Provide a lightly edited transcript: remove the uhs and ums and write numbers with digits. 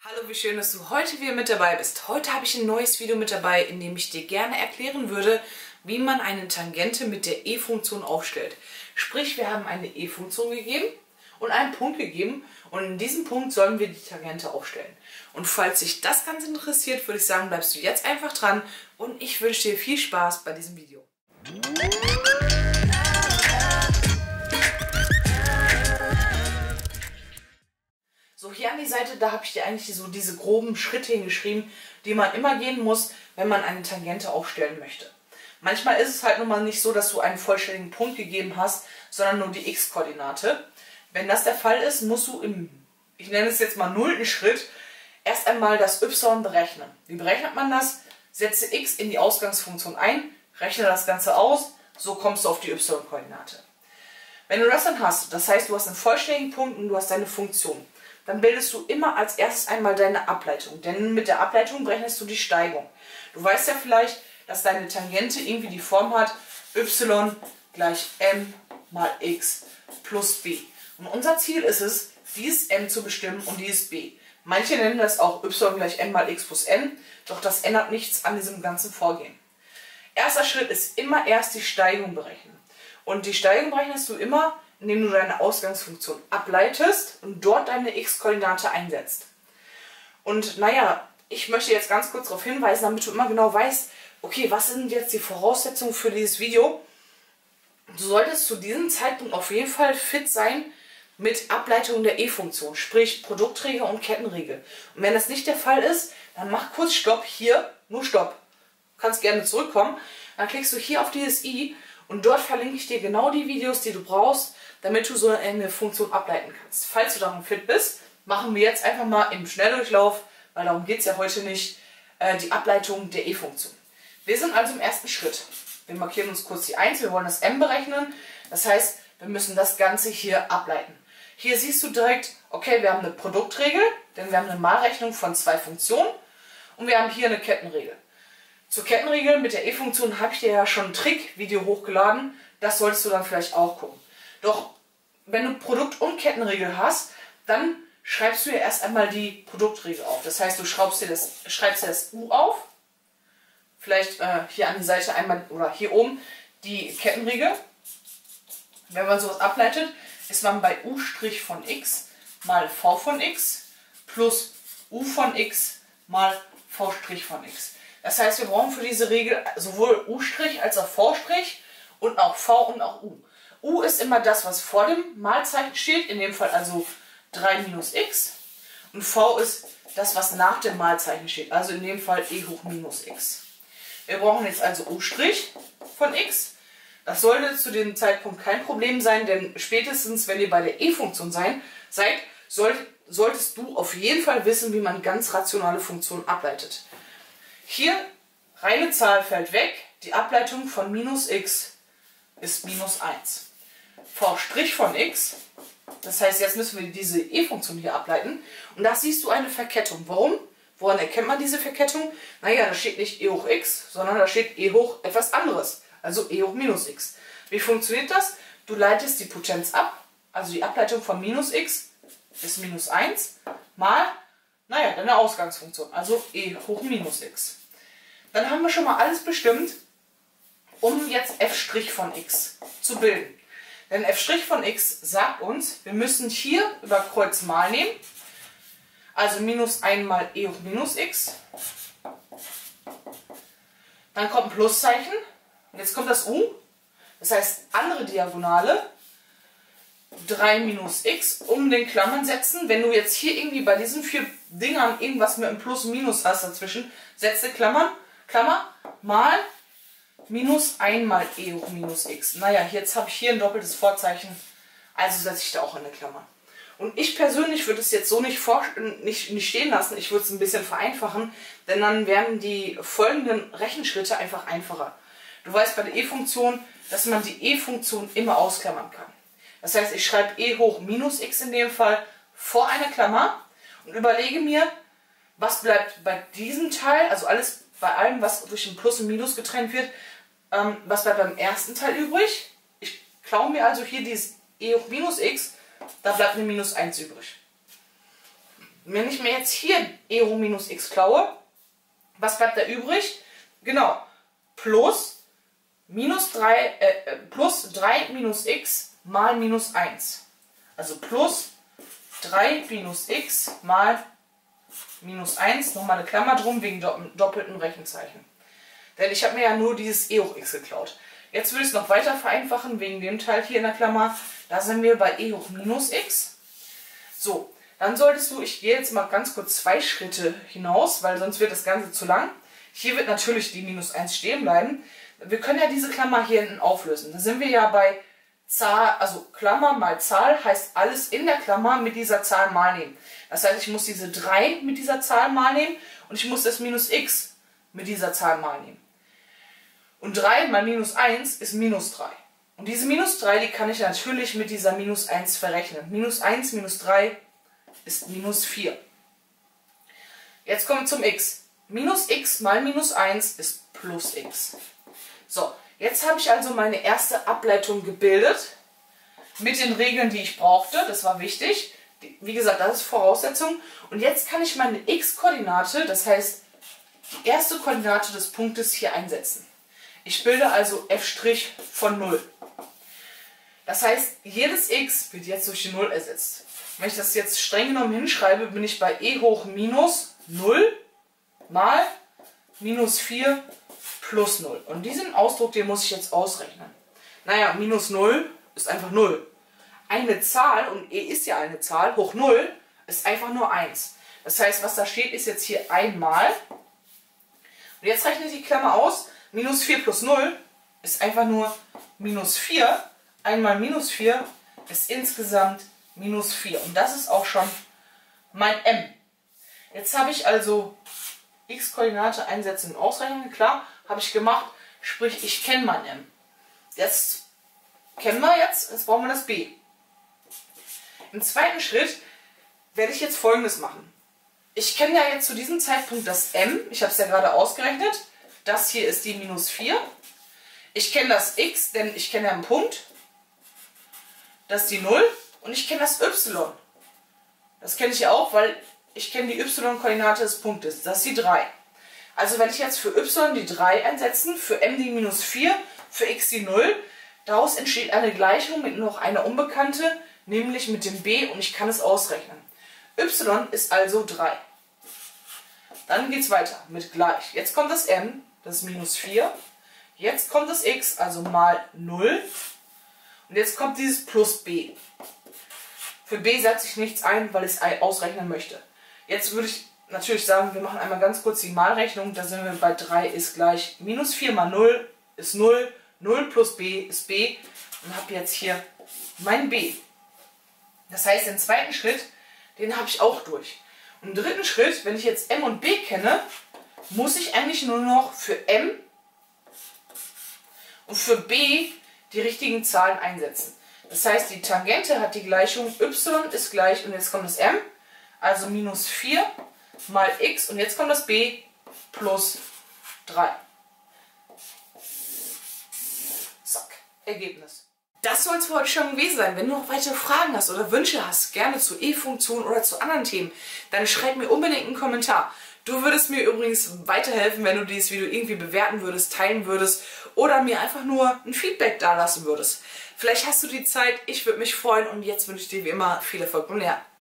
Hallo, wie schön, dass du heute wieder mit dabei bist. Heute habe ich ein neues Video mit dabei, in dem ich dir gerne erklären würde, wie man eine Tangente mit der E-Funktion aufstellt. Sprich, wir haben eine E-Funktion gegeben und einen Punkt gegeben und in diesem Punkt sollen wir die Tangente aufstellen. Und falls dich das Ganze interessiert, würde ich sagen, bleibst du jetzt einfach dran und ich wünsche dir viel Spaß bei diesem Video. So, hier an die Seite, da habe ich dir eigentlich so diese groben Schritte hingeschrieben, die man immer gehen muss, wenn man eine Tangente aufstellen möchte. Manchmal ist es halt nun mal nicht so, dass du einen vollständigen Punkt gegeben hast, sondern nur die x-Koordinate. Wenn das der Fall ist, musst du im, ich nenne es jetzt mal 0. Schritt, erst einmal das y berechnen. Wie berechnet man das? Setze x in die Ausgangsfunktion ein, rechne das Ganze aus, so kommst du auf die y-Koordinate. Wenn du das dann hast, das heißt, du hast einen vollständigen Punkt und du hast deine Funktion, dann bildest du immer als erstes einmal deine Ableitung. Denn mit der Ableitung berechnest du die Steigung. Du weißt ja vielleicht, dass deine Tangente irgendwie die Form hat y gleich m mal x plus b. Und unser Ziel ist es, dieses m zu bestimmen und dieses b. Manche nennen das auch y gleich m mal x plus n, doch das ändert nichts an diesem ganzen Vorgehen. Erster Schritt ist immer erst die Steigung berechnen. Und die Steigung berechnest du immer, indem du deine Ausgangsfunktion ableitest und dort deine x-Koordinate einsetzt. Und naja, ich möchte jetzt ganz kurz darauf hinweisen, damit du immer genau weißt, okay, was sind jetzt die Voraussetzungen für dieses Video? Du solltest zu diesem Zeitpunkt auf jeden Fall fit sein mit Ableitung der E-Funktion, sprich Produktträger und Kettenriegel. Und wenn das nicht der Fall ist, dann mach kurz Stopp hier, nur Stopp. Du kannst gerne zurückkommen, dann klickst du hier auf dieses i und dort verlinke ich dir genau die Videos, die du brauchst, damit du so eine Funktion ableiten kannst. Falls du daran fit bist, machen wir jetzt einfach mal im Schnelldurchlauf, weil darum geht es ja heute nicht, die Ableitung der E-Funktion. Wir sind also im ersten Schritt. Wir markieren uns kurz die 1, wir wollen das m berechnen. Das heißt, wir müssen das Ganze hier ableiten. Hier siehst du direkt, okay, wir haben eine Produktregel, denn wir haben eine Malrechnung von 2 Funktionen und wir haben hier eine Kettenregel. Zur Kettenregel mit der E-Funktion habe ich dir ja schon ein Trick-Video hochgeladen, das solltest du dann vielleicht auch gucken. Doch wenn du Produkt- und Kettenregel hast, dann schreibst du ja erst einmal die Produktregel auf. Das heißt, du schreibst dir das U auf, vielleicht hier an die Seite einmal oder hier oben die Kettenregel. Wenn man sowas ableitet, ist man bei U' von x mal V von x plus U von x mal V' von x. Das heißt, wir brauchen für diese Regel sowohl U' als auch V' und auch V und auch U. U ist immer das, was vor dem Malzeichen steht, in dem Fall also 3 minus x. Und V ist das, was nach dem Malzeichen steht, also in dem Fall e hoch minus x. Wir brauchen jetzt also U' von x. Das sollte zu dem Zeitpunkt kein Problem sein, denn spätestens, wenn ihr bei der E-Funktion seid, solltest du auf jeden Fall wissen, wie man ganz rationale Funktionen ableitet. Hier, reine Zahl fällt weg, die Ableitung von minus x ist minus 1. V' von x, das heißt, jetzt müssen wir diese E-Funktion hier ableiten. Und da siehst du eine Verkettung. Warum? Woran erkennt man diese Verkettung? Naja, da steht nicht e hoch x, sondern da steht e hoch etwas anderes, also e hoch minus x. Wie funktioniert das? Du leitest die Potenz ab, also die Ableitung von minus x ist minus 1, mal, naja, deine Ausgangsfunktion, also e hoch minus x. Dann haben wir schon mal alles bestimmt, um jetzt f' von x zu bilden. Denn f' von x sagt uns, wir müssen hier über Kreuz mal nehmen, also minus 1 mal e hoch minus x. Dann kommt ein Pluszeichen, und jetzt kommt das u, das heißt andere Diagonale, 3 minus x, um den Klammern setzen. Wenn du jetzt hier irgendwie bei diesen 4 Dingern irgendwas mit einem Plus und Minus hast dazwischen, setze Klammer, mal minus 1 mal e hoch minus x. Naja, jetzt habe ich hier ein doppeltes Vorzeichen, also setze ich da auch eine Klammer. Und ich persönlich würde es jetzt so nicht stehen lassen, ich würde es ein bisschen vereinfachen, denn dann werden die folgenden Rechenschritte einfach einfacher. Du weißt bei der E-Funktion, dass man die E-Funktion immer ausklammern kann. Das heißt, ich schreibe e hoch minus x in dem Fall vor eine Klammer und überlege mir, was bleibt bei diesem Teil, also alles bei allem, was durch ein Plus und Minus getrennt wird, was bleibt beim ersten Teil übrig? Ich klaue mir also hier dieses e hoch minus x, da bleibt eine minus 1 übrig. Wenn ich mir jetzt hier e hoch minus x klaue, was bleibt da übrig? Genau, plus 3 minus x mal minus 1. Also plus 3 minus x mal minus 1, nochmal eine Klammer drum wegen doppeltem Rechenzeichen. Denn ich habe mir ja nur dieses e hoch x geklaut. Jetzt würde ich es noch weiter vereinfachen wegen dem Teil hier in der Klammer. Da sind wir bei e hoch minus x. So, dann solltest du, ich gehe jetzt mal ganz kurz 2 Schritte hinaus, weil sonst wird das Ganze zu lang. Hier wird natürlich die minus 1 stehen bleiben. Wir können ja diese Klammer hier hinten auflösen. Da sind wir ja bei Zahl, also Klammer mal Zahl heißt alles in der Klammer mit dieser Zahl mal nehmen. Das heißt, ich muss diese 3 mit dieser Zahl mal nehmen und ich muss das minus x mit dieser Zahl mal nehmen. Und 3 mal minus 1 ist minus 3. Und diese minus 3, die kann ich natürlich mit dieser minus 1 verrechnen. Minus 1 minus 3 ist minus 4. Jetzt kommen wir zum x. Minus x mal minus 1 ist plus x. So, jetzt habe ich also meine erste Ableitung gebildet. Mit den Regeln, die ich brauchte. Das war wichtig. Wie gesagt, das ist Voraussetzung. Und jetzt kann ich meine x-Koordinate, das heißt die erste Koordinate des Punktes hier einsetzen. Ich bilde also f' von 0. Das heißt, jedes x wird jetzt durch die 0 ersetzt. Wenn ich das jetzt streng genommen hinschreibe, bin ich bei e hoch minus 0 mal minus 4 plus 0. Und diesen Ausdruck, den muss ich jetzt ausrechnen. Naja, minus 0 ist einfach 0. Eine Zahl, und e ist ja eine Zahl, hoch 0 ist einfach nur 1. Das heißt, was da steht, ist jetzt hier einmal. Und jetzt rechne ich die Klammer aus. Minus 4 plus 0 ist einfach nur minus 4. Einmal minus 4 ist insgesamt minus 4. Und das ist auch schon mein m. Jetzt habe ich also x-Koordinate einsetzen und ausrechnen. Klar, habe ich gemacht. Sprich, ich kenne mein m. Jetzt kennen wir jetzt brauchen wir das b. Im zweiten Schritt werde ich jetzt Folgendes machen. Ich kenne ja jetzt zu diesem Zeitpunkt das m. Ich habe es ja gerade ausgerechnet. Das hier ist die minus 4. Ich kenne das x, denn ich kenne ja einen Punkt. Das ist die 0. Und ich kenne das y. Das kenne ich ja auch, weil ich kenne die y-Koordinate des Punktes. Das ist die 3. Also werde ich jetzt für y die 3 einsetzen, für m die minus 4, für x die 0. Daraus entsteht eine Gleichung mit noch einer Unbekannte, nämlich mit dem b, und ich kann es ausrechnen. Y ist also 3. Dann geht es weiter mit gleich. Jetzt kommt das m, das ist minus 4. Jetzt kommt das x, also mal 0. Und jetzt kommt dieses plus b. Für b setze ich nichts ein, weil ich es ausrechnen möchte. Jetzt würde ich natürlich sagen, wir machen einmal ganz kurz die Malrechnung. Da sind wir bei 3 ist gleich minus 4 mal 0 ist 0. 0 plus b ist b. Und habe jetzt hier mein b. Das heißt, den zweiten Schritt, den habe ich auch durch. Und im dritten Schritt, wenn ich jetzt m und b kenne, muss ich eigentlich nur noch für m und für b die richtigen Zahlen einsetzen. Das heißt, die Tangente hat die Gleichung y ist gleich, und jetzt kommt das m, also minus 4 mal x, und jetzt kommt das b plus 3. Zack, Ergebnis. Das soll es für heute schon gewesen sein. Wenn du noch weitere Fragen hast oder Wünsche hast, gerne zu E-Funktionen oder zu anderen Themen, dann schreib mir unbedingt einen Kommentar. Du würdest mir übrigens weiterhelfen, wenn du dieses Video irgendwie bewerten würdest, teilen würdest oder mir einfach nur ein Feedback dalassen würdest. Vielleicht hast du die Zeit, ich würde mich freuen, und jetzt wünsche ich dir wie immer viel Erfolg beim Lernen.